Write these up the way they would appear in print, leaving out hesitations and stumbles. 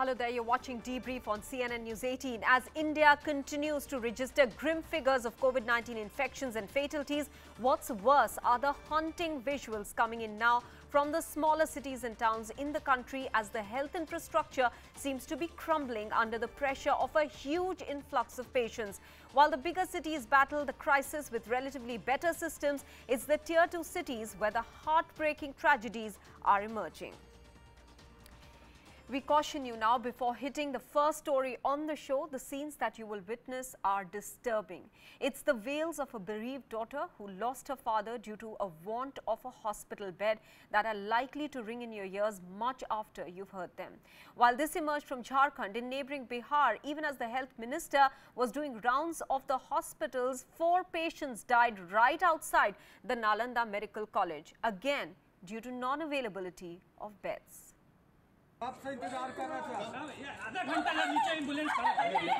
Hello there, you're watching Debrief on CNN News 18. As India continues to register grim figures of COVID-19 infections and fatalities, what's worse are the haunting visuals coming in now from the smaller cities and towns in the country as the health infrastructure seems to be crumbling under the pressure of a huge influx of patients. While the bigger cities battle the crisis with relatively better systems, it's the Tier 2 cities where the heartbreaking tragedies are emerging. We caution you now before hitting the first story on the show, the scenes that you will witness are disturbing. It's the wails of a bereaved daughter who lost her father due to a want of a hospital bed that are likely to ring in your ears much after you've heard them. While this emerged from Jharkhand, in neighboring Bihar, even as the health minister was doing rounds of the hospitals, 4 patients died right outside the Nalanda Medical College, again due to non-availability of beds. आपसे इंतजार कर रहा था आधा घंटा जब नीचे ambulance खड़ा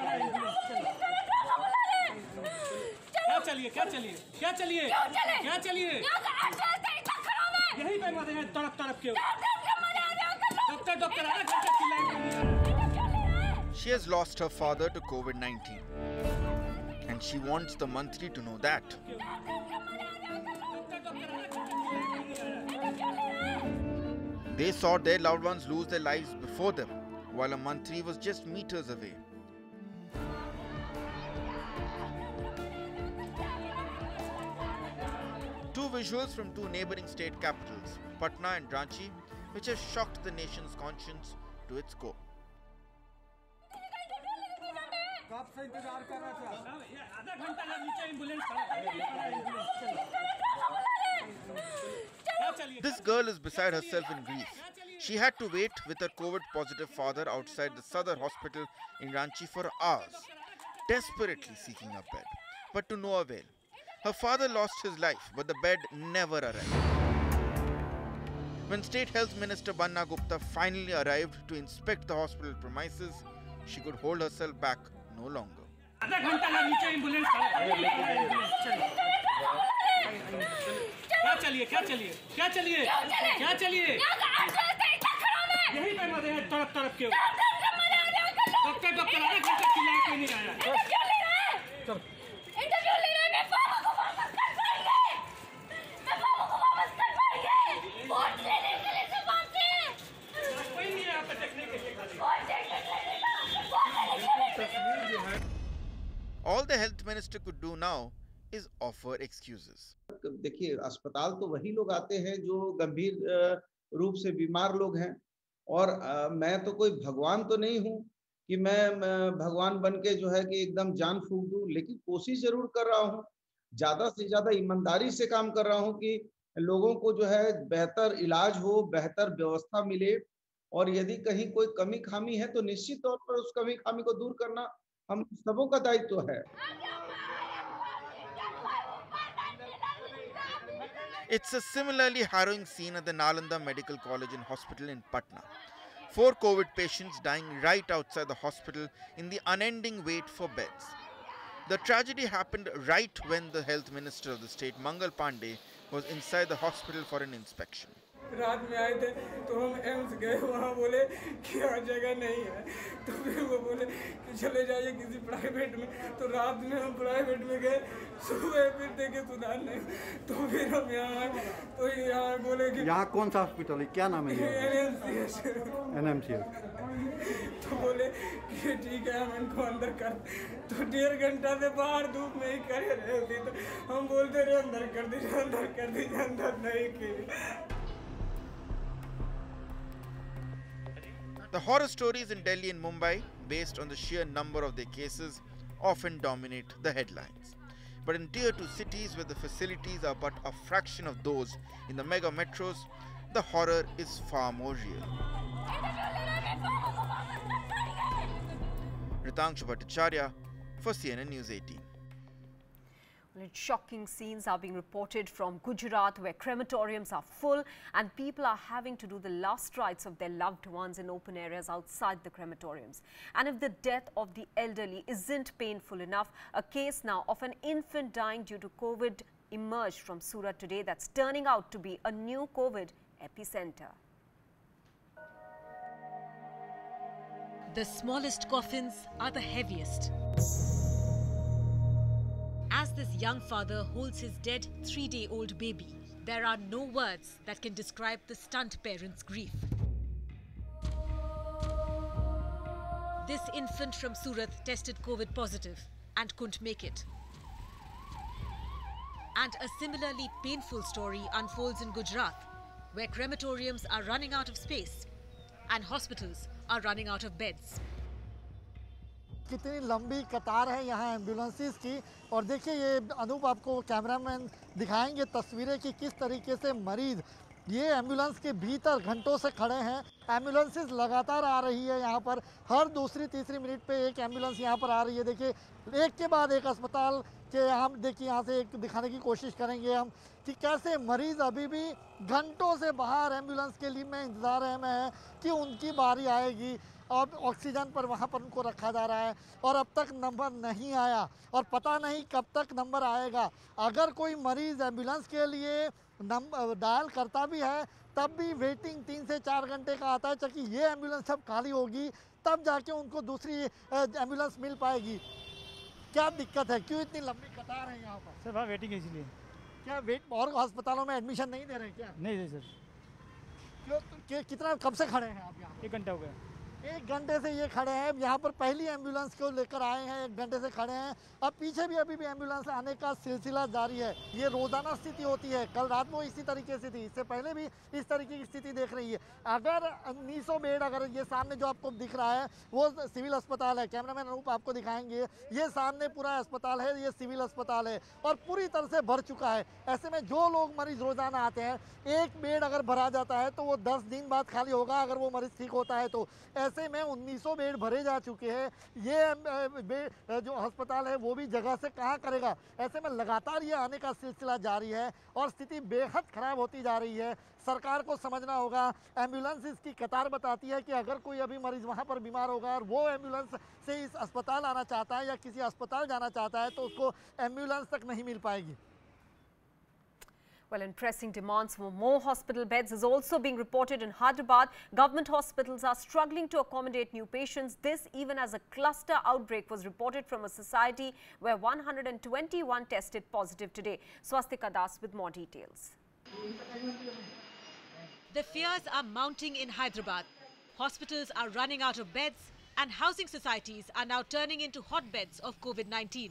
क्या चलिए यही पे मरे हैं तड़प के डॉक्टर आधा घंटा चिल्लाए। She has lost her father to COVID-19 and she wants the Mantri to know that. They saw their loved ones lose their lives before them, while a Mantri was just meters away. Two visuals from 2 neighboring state capitals, Patna and Ranchi, which have shocked the nation's conscience to its core. आपसे इंतजार कर रहा था आधा घंटा जब नीचे ambulance खड़ा This girl is beside herself in grief. She had to wait with her COVID-positive father outside the Sadar hospital in Ranchi for hours, desperately seeking a bed, but to no avail. Her father lost his life, but the bed never arrived. When State Health Minister Banna Gupta finally arrived to inspect the hospital premises, she could hold herself back no longer. आधा घंटा जब नीचे ambulance खड़ा क्या चलिए यही पे मरे हैं तड़प के डॉक्टर आधा घंटा चिल्लाए कोई नहीं आया। इंटरव्यू ले रहे हैं, मैं पापा को वापस कर पाएंगे वोट लेने के लिए से बात है कोई नहीं है यहाँ पे देखने के लिए All the health minister could do now is offer excuses. देखिए, अस्पताल तो वही लोग आते हैं जो गंभीर रूप से बीमार लोग हैं और मैं तो कोई भगवान तो नहीं हूं कि मैं भगवान बन के जो है कि एकदम जान फूंक दूं, लेकिन कोशिश जरूर कर रहा हूं, ज्यादा से ज्यादा ईमानदारी से काम कर रहा हूं कि लोगों को जो है बेहतर इलाज हो, बेहतर व्यवस्था मिले और यदि कहीं कोई कमी खामी है तो निश्चित तौर पर उस कमी खामी को दूर करना हम सबों का दायित्व है। It's a similarly harrowing scene at the Nalanda Medical College and Hospital in Patna. 4 COVID patients dying right outside the hospital in the unending wait for beds. The tragedy happened right when the health minister of the state, Mangal Pandey, was inside the hospital for an inspection. रात में आए थे तो हम AIIMS गए, वहाँ बोले कि यहाँ जगह नहीं है, तो फिर वो बोले कि चले जाइए किसी प्राइवेट में, तो रात में हम प्राइवेट में गए, सुबह फिर देखे सुधार नहीं, तो फिर हम यहाँ आए, तो यहाँ बोले कि यहाँ कौन सा हॉस्पिटल है, क्या नाम है? NMCH। तो बोले कि ठीक है हम इनको अंदर कर, तो 1.5 घंटा से बाहर धूप में ही करे रहे थे, तो हम बोलते रहे अंदर कर दीजिए, अंदर नहीं किए। The horror stories in Delhi and Mumbai, based on the sheer number of their cases, often dominate the headlines. But in Tier 2 cities where the facilities are but a fraction of those in the mega metros, the horror is far more real. Ritangshu Bhattacharya for CNN News 18. Shocking scenes are being reported from Gujarat, where crematoriums are full and people are having to do the last rites of their loved ones in open areas outside the crematoriums. And if the death of the elderly isn't painful enough, a case now of an infant dying due to COVID emerged from Surat today that's turning out to be a new COVID epicenter. The smallest coffins are the heaviest. As this young father holds his dead 3-day-old baby, there are no words that can describe the stunned parent's grief. This infant from Surat tested COVID positive and couldn't make it. And a similarly painful story unfolds in Gujarat, where crematoriums are running out of space and hospitals are running out of beds. कितनी लंबी कतार है यहाँ ambulances की और देखिए ये अनूप आपको कैमरामैन दिखाएंगे तस्वीरें कि किस तरीके से मरीज ये एम्बुलेंस के भीतर घंटों से खड़े हैं। एम्बुलेंसेस लगातार आ रही है यहाँ पर, हर दूसरी तीसरी मिनट पे एक एम्बुलेंस यहाँ पर आ रही है। देखिए एक के बाद एक अस्पताल के हम देखिए यहाँ से एक दिखाने की कोशिश करेंगे हम कि कैसे मरीज अभी भी घंटों से बाहर एम्बुलेंस के लिए में इंतज़ार में है कि उनकी बारी आएगी। अब ऑक्सीजन पर वहाँ पर उनको रखा जा रहा है और अब तक नंबर नहीं आया और पता नहीं कब तक नंबर आएगा। अगर कोई मरीज़ एम्बुलेंस के लिए नंबर डायल करता भी है तब भी वेटिंग 3 से 4 घंटे का आता है, ताकि ये एम्बुलेंस सब खाली होगी तब जाके उनको दूसरी एम्बुलेंस मिल पाएगी। क्या दिक्कत है, क्यों इतनी लंबी कतार है यहाँ पर? सर वहाँ वेटिंग है इसलिए। क्या वेट और अस्पतालों में एडमिशन नहीं दे रहे क्या? नहीं दे सर। क्यों कितना कब से खड़े हैं आप यहाँ? 1 घंटा हो गया। 1 घंटे से ये खड़े हैं यहाँ पर, पहली एम्बुलेंस को लेकर आए हैं, 1 घंटे से खड़े हैं। अब पीछे भी अभी भी एम्बुलेंस आने का सिलसिला जारी है। ये रोजाना स्थिति होती है, कल रात को इसी तरीके से थी, इससे पहले भी इस तरीके की स्थिति देख रही है। अगर 1900 बेड, अगर ये सामने जो आपको दिख रहा है वो सिविल अस्पताल है, कैमरामैन अनूप आपको दिखाएंगे, ये सामने पूरा अस्पताल है, ये सिविल अस्पताल है और पूरी तरह से भर चुका है। ऐसे में जो लोग मरीज रोजाना आते हैं, एक बेड अगर भरा जाता है तो वो 10 दिन बाद खाली होगा अगर वो मरीज ठीक होता है तो। ऐसे में 1900 बेड भरे जा चुके हैं, ये जो अस्पताल है वो भी जगह से कहाँ करेगा। ऐसे में लगातार ये आने का सिलसिला जारी है और स्थिति बेहद खराब होती जा रही है। सरकार को समझना होगा, एम्बुलेंस इसकी कतार बताती है कि अगर कोई अभी मरीज वहाँ पर बीमार होगा और वो एम्बुलेंस से इस अस्पताल आना चाहता है या किसी अस्पताल जाना चाहता है तो उसको एम्बुलेंस तक नहीं मिल पाएगी। Well, and pressing demands for more hospital beds is also being reported in Hyderabad. Government hospitals are struggling to accommodate new patients. This even as a cluster outbreak was reported from a society where 121 tested positive today. Swastika Das with more details. The fears are mounting in Hyderabad. Hospitals are running out of beds and housing societies are now turning into hotbeds of COVID-19.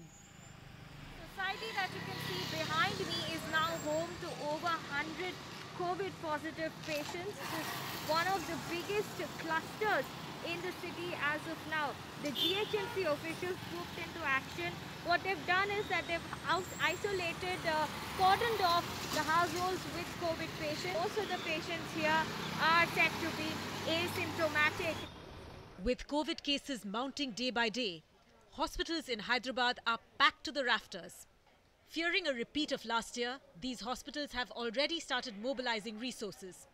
Society that you can see behind me is now home to over 100 COVID positive patients. It is one of the biggest clusters in the city as of now. The GHMC officials swooped into action. What they've done is that they've isolated, cordoned off the households with COVID patients. Most of the patients here are said to be asymptomatic. With COVID cases mounting day by day, hospitals in Hyderabad are packed to the rafters. Fearing a repeat of last year, these hospitals have already started mobilizing resources.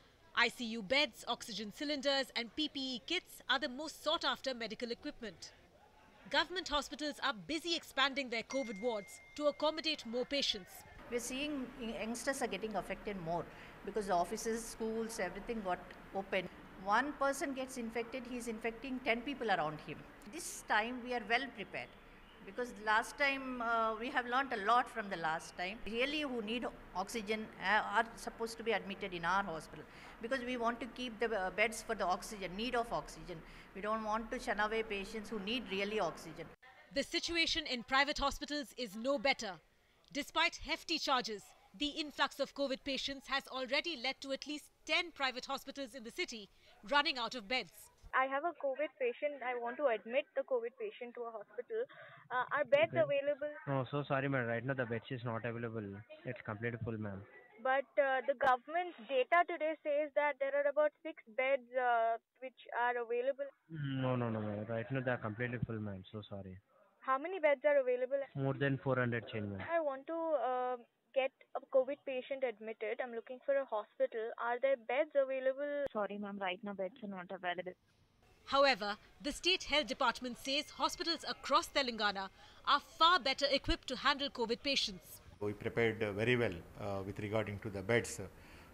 ICU beds, oxygen cylinders and PPE kits are the most sought after medical equipment. Government hospitals are busy expanding their COVID wards to accommodate more patients. We're seeing youngsters are getting affected more because the offices, schools, everything got open. One person gets infected, he's infecting 10 people around him. This time we are well prepared because last time we have learnt a lot from the last time. Really who need oxygen are supposed to be admitted in our hospital because we want to keep the beds for the oxygen, need of oxygen. We don't want to shun away patients who need really oxygen. The situation in private hospitals is no better. Despite hefty charges, the influx of COVID patients has already led to at least 10 private hospitals in the city running out of beds. I have a COVID patient. I want to admit the COVID patient to a hospital. Are beds available? Oh, so sorry, ma'am. Right now the beds is not available. It's completely full, ma'am. But the government data today says that there are about 6 beds which are available. No, ma'am. Right now they are completely full, ma'am. So sorry. How many beds are available? More than 400 change, ma'am. I want to get a COVID patient admitted. I'm looking for a hospital. Are there beds available? Sorry, ma'am. Right now beds are not available. However, the State Health Department says hospitals across Telangana are far better equipped to handle COVID patients. We prepared very well with regarding to the beds.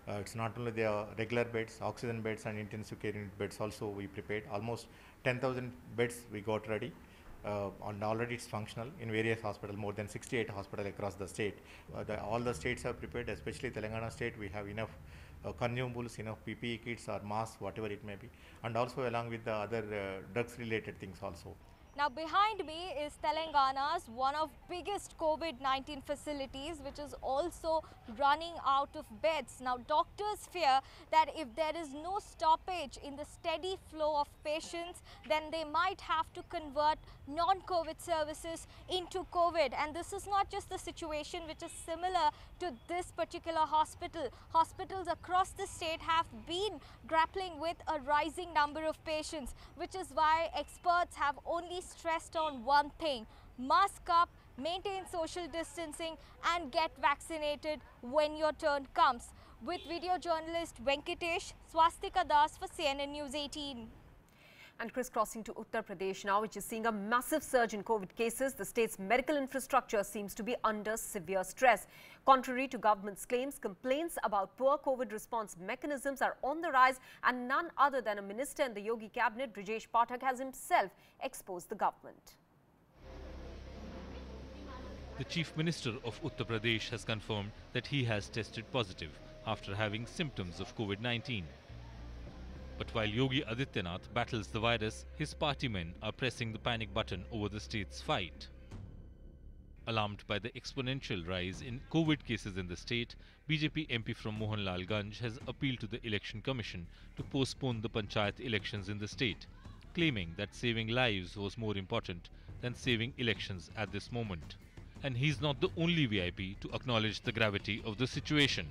It's not only the regular beds, oxygen beds and intensive care unit beds also we prepared. Almost 10,000 beds we got ready. And already it's functional in various hospitals, more than 68 hospitals across the state. All the states have prepared, especially Telangana state. We have enough consumables, enough PPE kits or masks, whatever it may be, and also along with the other drugs related things also. Now behind me is Telangana's one of biggest COVID-19 facilities, which is also running out of beds. Now doctors fear that if there is no stoppage in the steady flow of patients, then they might have to convert non-COVID services into COVID. And this is not just the situation which is similar to this particular hospital. Hospitals across the state have been grappling with a rising number of patients, which is why experts have only stressed on one thing: mask up, maintain social distancing and get vaccinated when your turn comes. With video journalist Venkatesh, Swastika Das for CNN News 18. And crisscrossing to Uttar Pradesh now, which is seeing a massive surge in COVID cases. The state's medical infrastructure seems to be under severe stress. Contrary to government's claims, complaints about poor COVID response mechanisms are on the rise, and none other than a minister in the Yogi cabinet, Brijesh Pathak, has himself exposed the government. The Chief Minister of Uttar Pradesh has confirmed that he has tested positive after having symptoms of COVID-19. But while Yogi Adityanath battles the virus, his party men are pressing the panic button over the state's fight. Alarmed by the exponential rise in COVID cases in the state, BJP MP from Mohanlalganj has appealed to the Election Commission to postpone the Panchayat elections in the state, claiming that saving lives was more important than saving elections at this moment. And he's not the only VIP to acknowledge the gravity of the situation.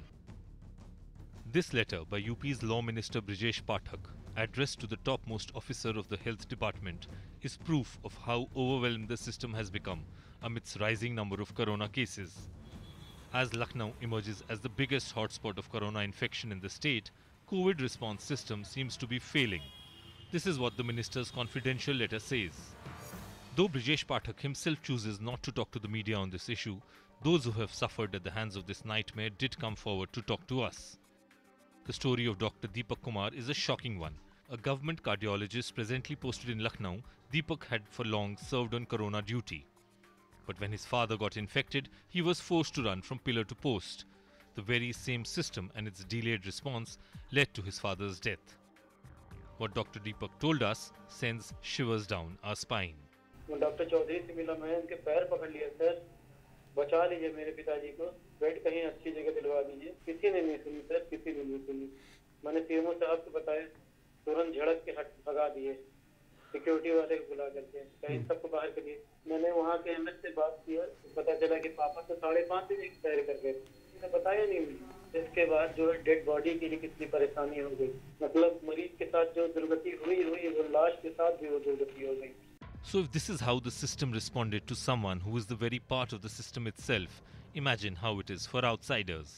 This letter by UP's Law Minister Brijesh Pathak, addressed to the topmost officer of the Health Department, is proof of how overwhelmed the system has become amidst rising number of corona cases. As Lucknow emerges as the biggest hotspot of corona infection in the state, COVID response system seems to be failing. This is what the minister's confidential letter says. Though Brijesh Pathak himself chooses not to talk to the media on this issue, those who have suffered at the hands of this nightmare did come forward to talk to us. The story of Dr. Deepak Kumar is a shocking one. A government cardiologist presently posted in Lucknow, Deepak had for long served on corona duty. But when his father got infected, he was forced to run from pillar to post. The very same system and its delayed response led to his father's death. What Dr. Deepak told us sends shivers down our spine. Doctor Chaudhary से मिला, मैं उनके पैर पकड़ लिया, sir बचा लीजिए मेरे पिताजी को, बेड कहीं अच्छी जगह दिलवा दीजिए। किसी ने नहीं सुनी सर, किसी ने नहीं सुनी। मैंने सीएमओ साहब को बताया, तुरंत झड़क के हट भगा दिए, सिक्योरिटी वाले को बुला करके कहीं सबको बाहर कर दिए। मैंने वहाँ के एमएस से बात किया, पता चला कि पापा तो 5:30 बजे एक्सपायर कर गए, मैंने बताया नहीं मुझे। इसके बाद जो है डेड बॉडी के लिए कितनी परेशानी हो गई, मतलब मरीज के साथ जो दुर्गति हुई वो लाश के साथ भी वो दुर्गति हो गई। So if this is how the system responded to someone who is the very part of the system itself, imagine how it is for outsiders.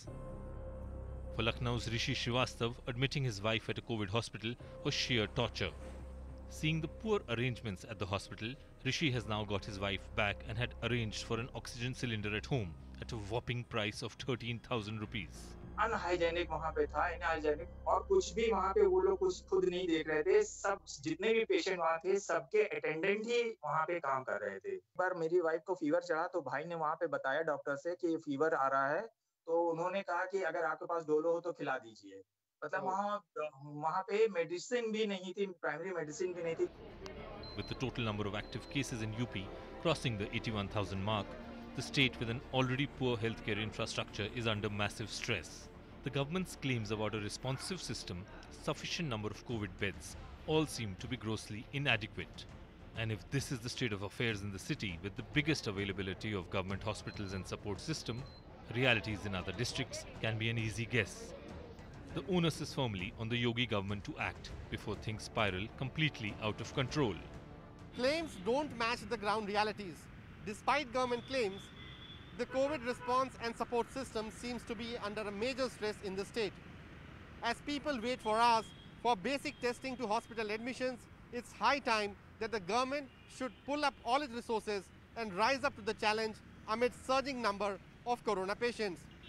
For Lucknow's Rishi Srivastav, admitting his wife at a COVID hospital was sheer torture. Seeing the poor arrangements at the hospital, Rishi has now got his wife back and had arranged for an oxygen cylinder at home at a whopping price of 13,000 rupees. Unhygienic वहाँ पे था, इनहाइजेनिक, और कुछ भी वहाँ पे वो लोग कुछ खुद नहीं देख रहे थे। सब जितने भी पेशेंट वहाँ थे, सबके अटेंडेंट ही वहाँ पे काम कर रहे थे। एक बार मेरी वाइफ को फीवर चढ़ा तो भाई ने वहाँ पे बताया डॉक्टर से कि फीवर आ रहा है, तो उन्होंने कहा कि अगर आपके पास डोलो हो तो खिला दीजिए। मतलब वहाँ पे मेडिसिन भी नहीं थी, प्राइमरी मेडिसिन भी नहीं थी। With the total number of active cases in UP crossing the 81,000 mark, the state with an already poor healthcare infrastructure is under massive stress. The government's claims about a responsive system, sufficient number of COVID beds, all seem to be grossly inadequate. And if this is the state of affairs in the city with the biggest availability of government hospitals and support system, realities in other districts can be an easy guess. The onus is firmly on the Yogi government to act before things spiral completely out of control. Claims don't match the ground realities. Despite government claims, the COVID response and support system seems to be under a major stress in the state. As people wait for hours for basic testing to hospital admissions, it's high time that the government should pull up all its resources and rise up to the challenge amid surging number of corona patients.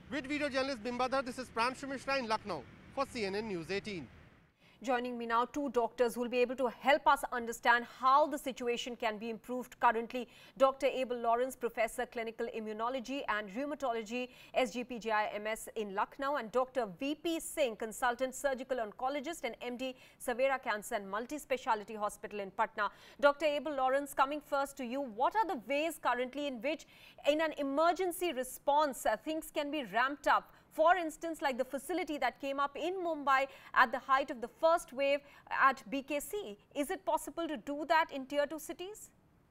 With video journalist Bimbadhar, this is Pranshu Mishra in Lucknow for CNN News 18. Joining me now, two doctors who will be able to help us understand how the situation can be improved currently. Dr. Abel Lawrence, Professor Clinical Immunology and Rheumatology, SGPGI-MS in Lucknow, and Dr. VP Singh, Consultant Surgical Oncologist and MD, Savera Cancer and Multi-Speciality Hospital in Patna. Dr. Abel Lawrence, coming first to you, what are the ways currently in which, in an emergency response, things can be ramped up? For instance, like the facility that came up in Mumbai at the height of the first wave at BKC. Is it possible to do that in tier 2 cities?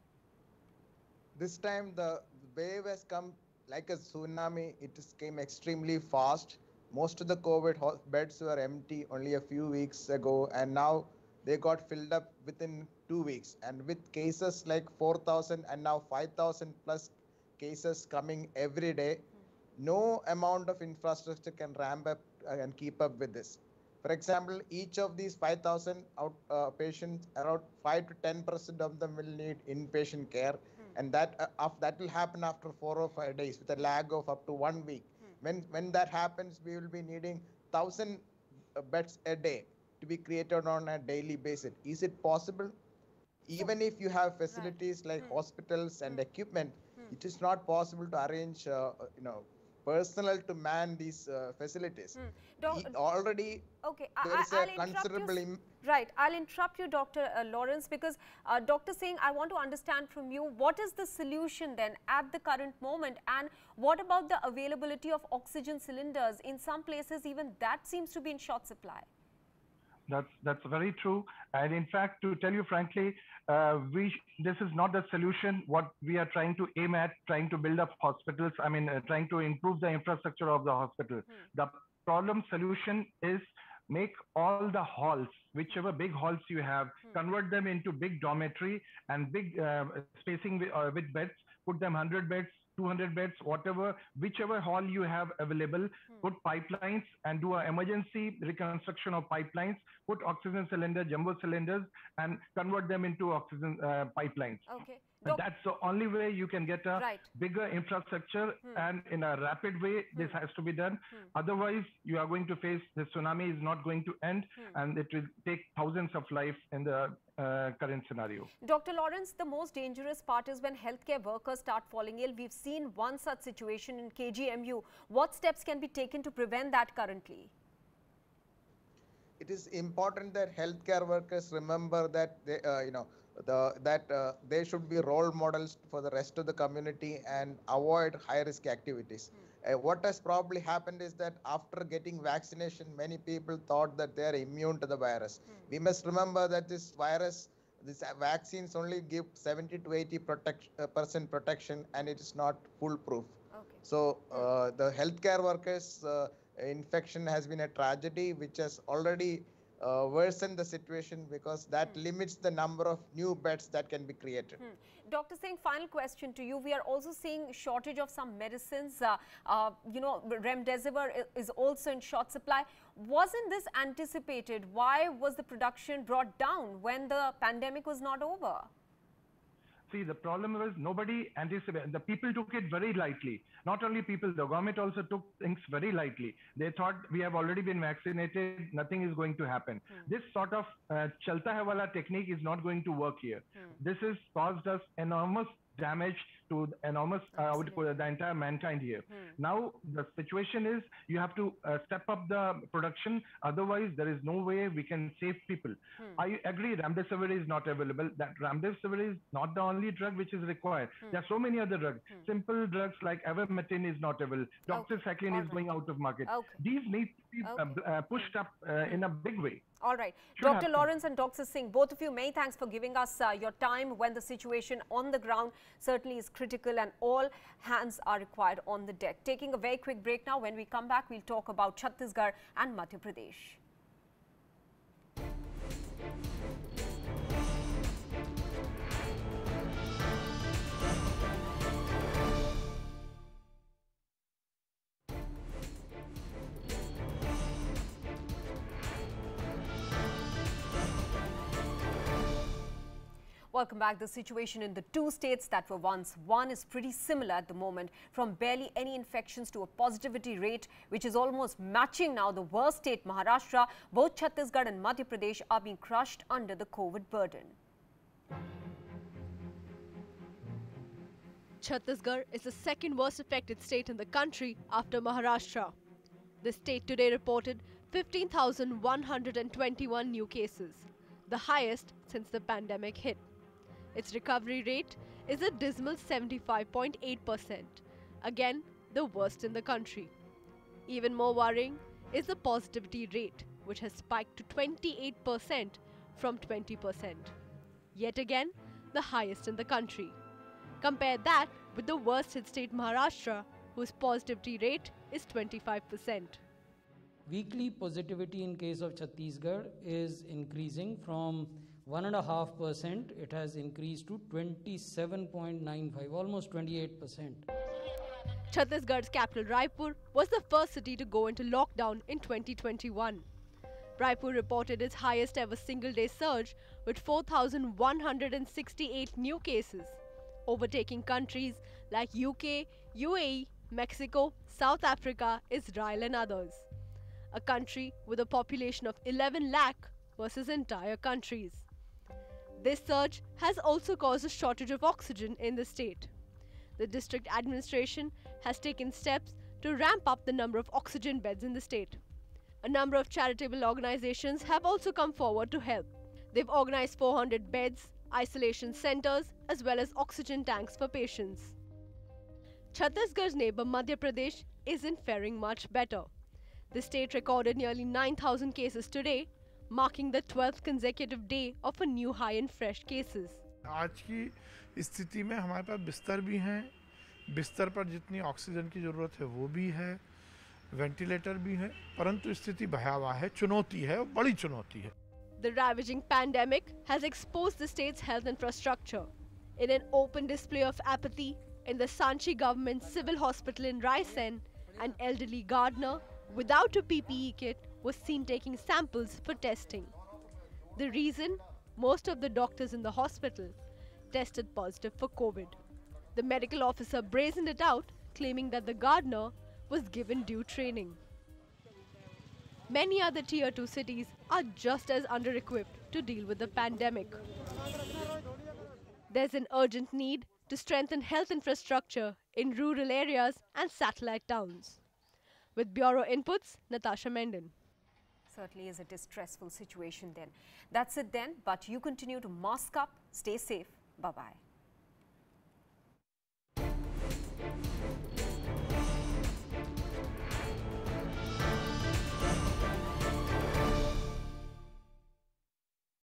This time the wave has come like a tsunami. It came extremely fast. Most of the COVID beds were empty only a few weeks ago, and now they got filled up within 2 weeks. And with cases like 4,000 and now 5,000 plus cases coming every day, no amount of infrastructure can ramp up and keep up with this. For example, each of these 5,000 patients, around 5 to 10% of them will need inpatient care, and that will happen after 4 or 5 days with a lag of up to 1 week. When that happens, we will be needing 1,000 beds a day to be created on a daily basis. Is it possible? Even if you have facilities like hospitals and equipment, it is not possible to arrange, personnel to man these facilities. Already, there is a considerable... Right, I'll interrupt you, Dr. Lawrence, because Dr. Singh, I want to understand from you, what is the solution then at the current moment, and what about the availability of oxygen cylinders? In some places, even that seems to be in short supply. That's very true. And in fact, to tell you frankly, this is not the solution. What we are trying to aim at, trying to build up hospitals, trying to improve the infrastructure of the hospital. The problem solution is make all the halls, whichever big halls you have, convert them into big dormitory and big spacing with beds, put them 100 beds, 200 beds, whatever, whichever hall you have available, put pipelines and do an emergency reconstruction of pipelines, put oxygen cylinder, jumbo cylinders, and convert them into oxygen pipelines. Okay. That's the only way you can get a bigger infrastructure, and in a rapid way, this has to be done. Otherwise, you are going to face the tsunami is not going to end, and it will take thousands of lives in the current scenario. Dr. Lawrence, the most dangerous part is when healthcare workers start falling ill. We've seen one such situation in KGMU. What steps can be taken to prevent that currently? It is important that healthcare workers remember that they, they should be role models for the rest of the community and avoid high-risk activities. What has probably happened is that after getting vaccination, many people thought that they are immune to the virus. We must remember that this vaccines only give 70 to 80% protection, and it is not foolproof. So the healthcare workers' infection has been a tragedy, which has already worsen the situation, because that limits the number of new beds that can be created. Dr. Singh, final question to you. We are also seeing shortage of some medicines. Remdesivir is also in short supply. Wasn't this anticipated? Why was the production brought down when the pandemic was not over? See, the problem was nobody anticipated. The people took it very lightly. Not only people, the government also took things very lightly. They thought we have already been vaccinated, nothing is going to happen. This sort of chalta hai wala technique is not going to work here. This has caused us enormous damage to enormous the entire mankind here. Now the situation is you have to step up the production, otherwise there is no way we can save people. I agree Remdesivir is not available. That Remdesivir is not the only drug which is required. There are so many other drugs. Simple drugs like Ivermectin is not available. Doxycycline is going out of market. These need to be pushed up in a big way. All right. Dr. Lawrence and Dr. Singh, both of you, many thanks for giving us your time when the situation on the ground certainly is critical and all hands are required on the deck. Taking a very quick break now. When we come back, we'll talk about Chhattisgarh and Madhya Pradesh. Welcome back. The situation in the two states that were once one is pretty similar at the moment, from barely any infections to a positivity rate which is almost matching now the worst state, Maharashtra. Both Chhattisgarh and Madhya Pradesh are being crushed under the COVID burden. Chhattisgarh is the second worst affected state in the country after Maharashtra. The state today reported 15,121 new cases, the highest since the pandemic hit. Its recovery rate is a dismal 75.8%, again the worst in the country. Even more worrying is the positivity rate, which has spiked to 28% from 20%. Yet again, the highest in the country. Compare that with the worst hit state Maharashtra, whose positivity rate is 25%. Weekly positivity in case of Chhattisgarh is increasing from 1.5%, it has increased to 27.95, almost 28%. Chhattisgarh's capital Raipur was the first city to go into lockdown in 2021. Raipur reported its highest ever single-day surge with 4,168 new cases, overtaking countries like UK, UAE, Mexico, South Africa, Israel and others. A country with a population of 11 lakh versus entire countries. This surge has also caused a shortage of oxygen in the state. The district administration has taken steps to ramp up the number of oxygen beds in the state. A number of charitable organizations have also come forward to help. They've organized 400 beds, isolation centers, as well as oxygen tanks for patients. Chhattisgarh's neighbor Madhya Pradesh isn't faring much better. The state recorded nearly 9,000 cases today, marking the 12th consecutive day of a new high in fresh cases. आज की स्थिति में हमारे पास बिस्तर भी हैं, बिस्तर पर जितनी ऑक्सीजन की ज़रूरत है वो भी है, वेंटिलेटर भी है, परंतु स्थिति भयावह है, चुनौती है, बड़ी चुनौती है. The ravaging pandemic has exposed the state's health infrastructure. In an open display of apathy, in the Sanchi government civil hospital in Raisen, an elderly gardener without a PPE kit was seen taking samples for testing. The reason? Most of the doctors in the hospital tested positive for COVID. The medical officer brazened it out, claiming that the gardener was given due training. Many other Tier 2 cities are just as under-equipped to deal with the pandemic. There's an urgent need to strengthen health infrastructure in rural areas and satellite towns. With Bureau Inputs, Natasha Menden. Certainly is a distressful situation then. That's it then, but you continue to mask up, stay safe. Bye-bye.